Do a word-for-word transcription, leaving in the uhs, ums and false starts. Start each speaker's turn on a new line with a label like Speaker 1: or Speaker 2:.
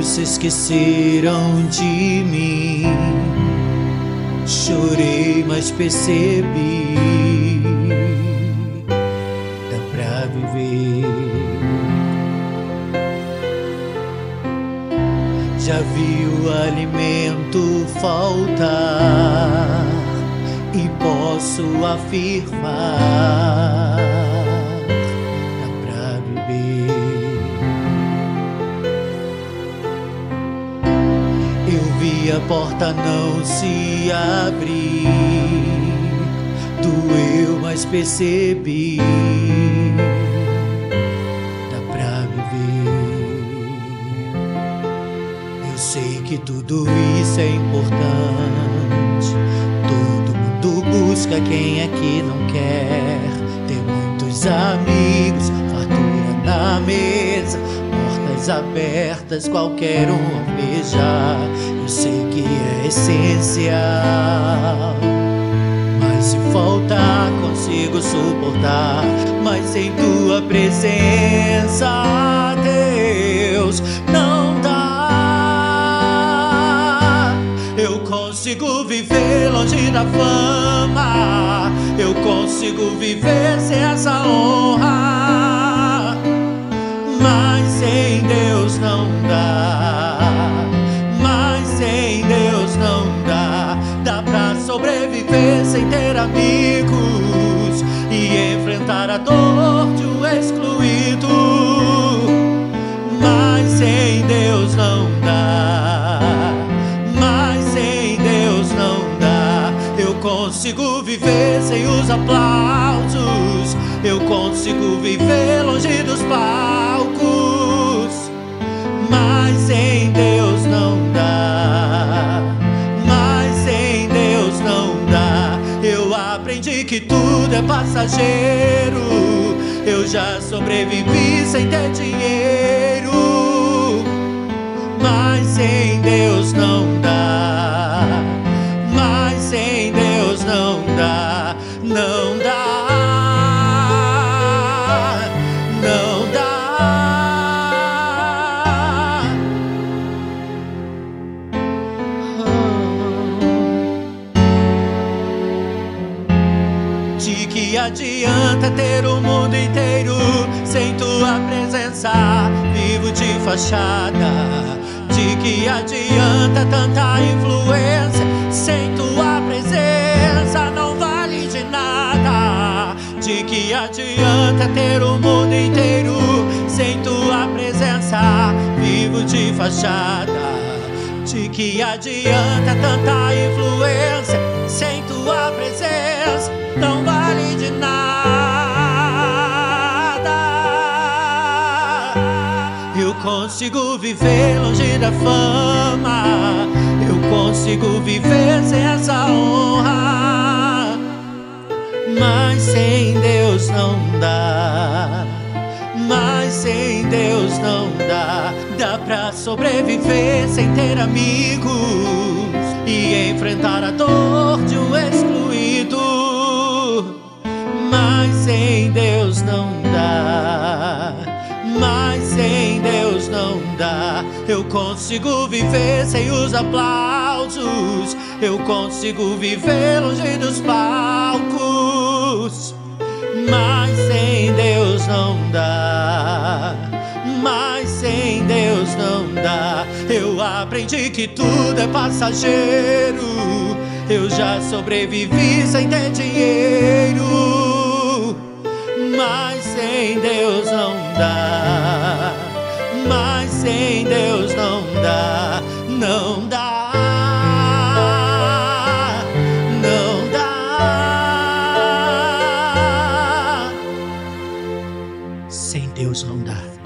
Speaker 1: se esqueceram de mim. Chorei, mas percebi, dá pra viver. Já vi o alimento faltar e posso afirmar, dá pra viver. Eu vi a porta não se abrir, doeu, mas percebi, dá pra viver. Eu sei que tudo isso é importante. Todo mundo busca, quem é que não quer ter muitos amigos, fartura na mesa, portas abertas, qualquer um almeja. Eu sei que é essencial, mas se faltar consigo suportar. Mas sem tua presença, Deus, não dá. Eu consigo viver longe da fama, eu consigo viver sem essa honra, mas sem Deus não dá. Mas sem Deus não dá. Dá pra sobreviver sem ter amigos e enfrentar a dor de um excluído, mas sem Deus não dá. Mas sem Deus não dá. Eu consigo viver sem os aplausos, eu consigo viver longe dos palcos, mas sem Deus não dá. Mas sem Deus não dá. Eu aprendi que tudo é passageiro, eu já sobrevivi sem ter dinheiro, mas sem Deus não dá. Mas sem Deus não dá. Não dá. Não dá. De que adianta ter o mundo inteiro sem tua presença? Vivo de fachada. De que adianta tanta influência sem tua presença? Não vale de nada. De que adianta ter o mundo inteiro sem tua presença? Vivo de fachada. De que adianta tanta influência sem tua presença? Não vale de nada. Eu consigo viver longe da fama, eu consigo viver sem essa honra, mas sem Deus não dá. Mas sem Deus não dá. Dá pra sobreviver sem ter amigos e enfrentar a dor de um excluído, mas sem Deus não dá. Mas sem Deus não dá. Eu consigo viver sem os aplausos, eu consigo viver longe dos palcos, mas sem Deus não dá. Mas sem Deus não dá. Eu aprendi que tudo é passageiro, eu já sobrevivi sem ter dinheiro, mas sem Deus não dá. Mas sem Deus não dá. Não dá. Não dá. Sem Deus não dá.